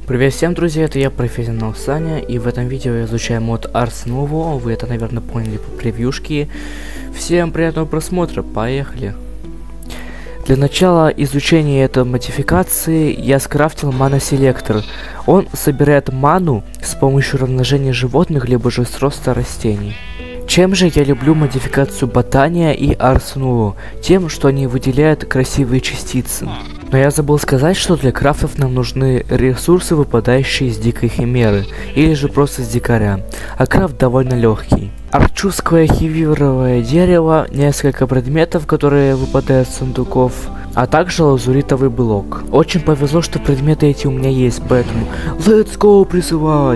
Привет всем, друзья, это я, профессионал Саня, и в этом видео я изучаю мод Ars Novo. Вы это, наверное, поняли по превьюшке. Всем приятного просмотра, поехали! Для начала изучения этой модификации я скрафтил мана-селектор. Он собирает ману с помощью размножения животных, либо же с роста растений. Чем же я люблю модификацию Ботания и Ars Novo? Тем, что они выделяют красивые частицы. Но я забыл сказать, что для крафтов нам нужны ресурсы, выпадающие из дикой химеры, или же просто с дикаря. А крафт довольно легкий. Арчуское хивировое дерево, несколько предметов, которые выпадают из сундуков, а также лазуритовый блок. Очень повезло, что предметы эти у меня есть, поэтому let's go призывать!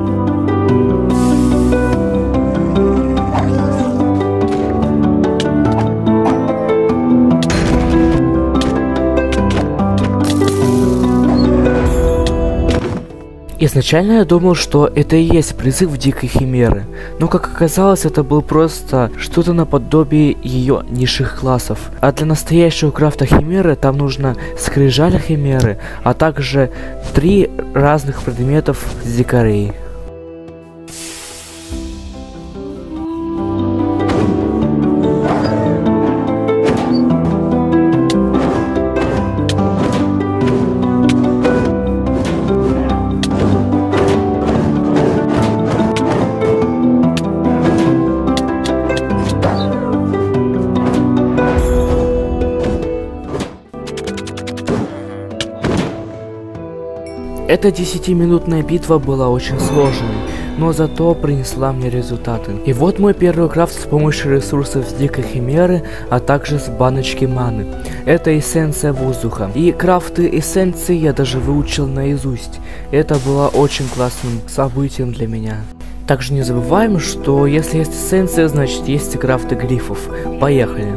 Изначально я думал, что это и есть призыв дикой химеры, но как оказалось, это был просто что-то наподобие ее низших классов. А для настоящего крафта химеры там нужно скрижаль химеры, а также 3 разных предметов с дикарей. Эта 10-минутная битва была очень сложной, но зато принесла мне результаты. И вот мой первый крафт с помощью ресурсов с дикой химеры, а также с баночки маны. Это эссенция воздуха. И крафты эссенции я даже выучил наизусть. Это было очень классным событием для меня. Также не забываем, что если есть эссенция, значит есть и крафты глифов. Поехали!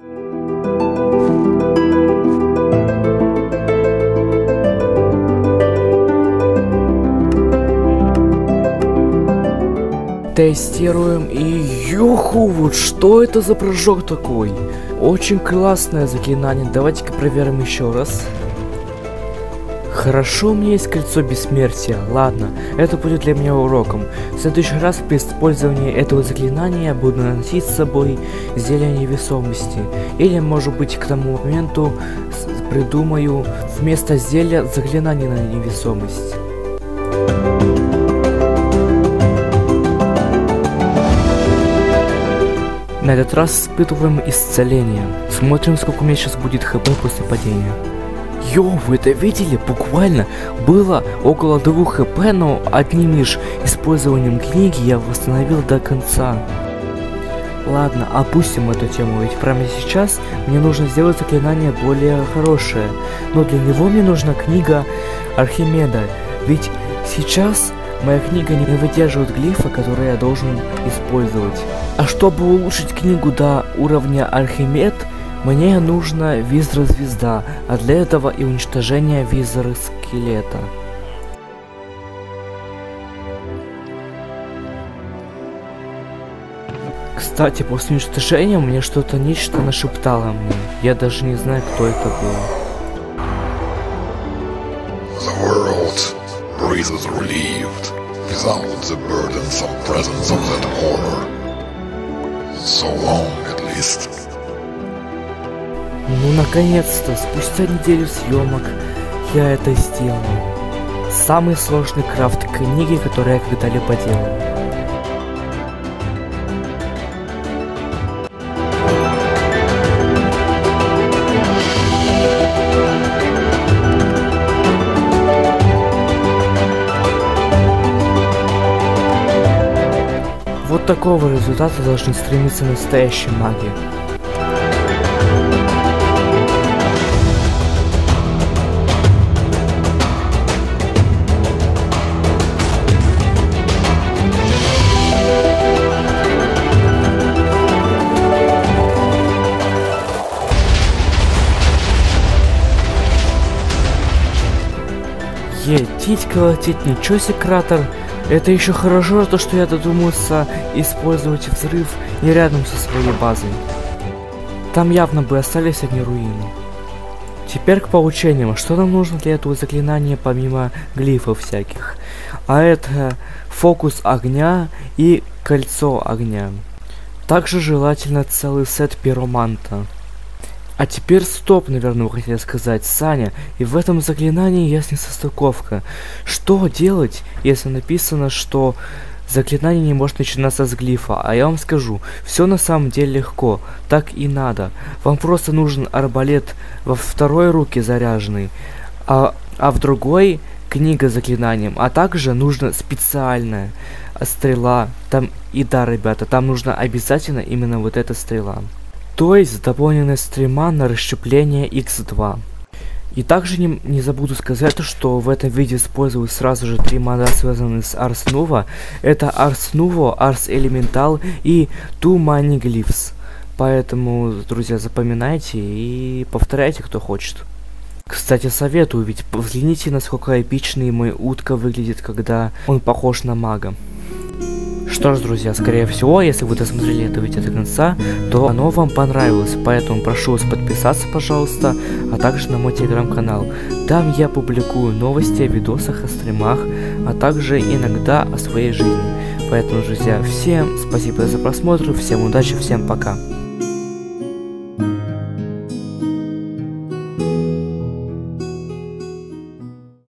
Тестируем и юху, вот что это за прыжок такой? Очень классное заклинание, давайте-ка проверим еще раз. Хорошо, у меня есть кольцо бессмертия, ладно, это будет для меня уроком. В следующий раз при использовании этого заклинания я буду носить с собой зелье невесомости. Или, может быть, к тому моменту придумаю вместо зелья заклинание на невесомость. На этот раз испытываем исцеление. Смотрим, сколько у меня сейчас будет хп после падения. Йоу, вы это видели? Буквально было около 2 хп, но одним лишь использованием книги я восстановил до конца. Ладно, опустим эту тему, ведь прямо сейчас мне нужно сделать заклинание более хорошее. Но для него мне нужна книга Архимеда, ведь сейчас моя книга не выдерживает глифа, который я должен использовать. А чтобы улучшить книгу до уровня Архимед, мне нужно визора звезда, а для этого и уничтожение визора скелета. Кстати, после уничтожения мне что-то нечто нашептало мне. Я даже не знаю, кто это был. Without the burdensome presence of that horror. So long, at least. Ну, наконец-то, спустя неделю съемок, я это сделал. Самый сложный крафт книги, который я когда-либо делал. Вот такого результата должны стремиться настоящие маги. Етить, колотить, ничего себе, кратер. Это еще хорошо, то что я додумался использовать взрыв не рядом со своей базой. Там явно бы остались одни руины. Теперь к поучениям. Что нам нужно для этого заклинания, помимо глифов всяких? А это фокус огня и кольцо огня. Также желательно целый сет пироманта. А теперь стоп, наверное, вы хотели сказать, Саня, и в этом заклинании есть несостыковка. Что делать, если написано, что заклинание не может начинаться с глифа? А я вам скажу, все на самом деле легко, так и надо. Вам просто нужен арбалет во второй руке заряженный, а в другой книга с заклинанием, а также нужна специальная стрела. Там, и да, ребята, там нужна обязательно именно вот эта стрела. То есть дополненная стрима на расщепление x2. И также не забуду сказать, что в этом видео использую сразу же 3 мода, связанные с Ars Nova. Это Ars Nova, Ars Elemental и Two Mining Glyphs. Поэтому, друзья, запоминайте и повторяйте, кто хочет. Кстати, советую, ведь взгляните, насколько эпичный мой утка выглядит, когда он похож на мага. Что ж, друзья, скорее всего, если вы досмотрели это видео до конца, то оно вам понравилось, поэтому прошу вас подписаться, пожалуйста, а также на мой телеграм-канал. Там я публикую новости о видосах, о стримах, а также иногда о своей жизни. Поэтому, друзья, всем спасибо за просмотр, всем удачи, всем пока.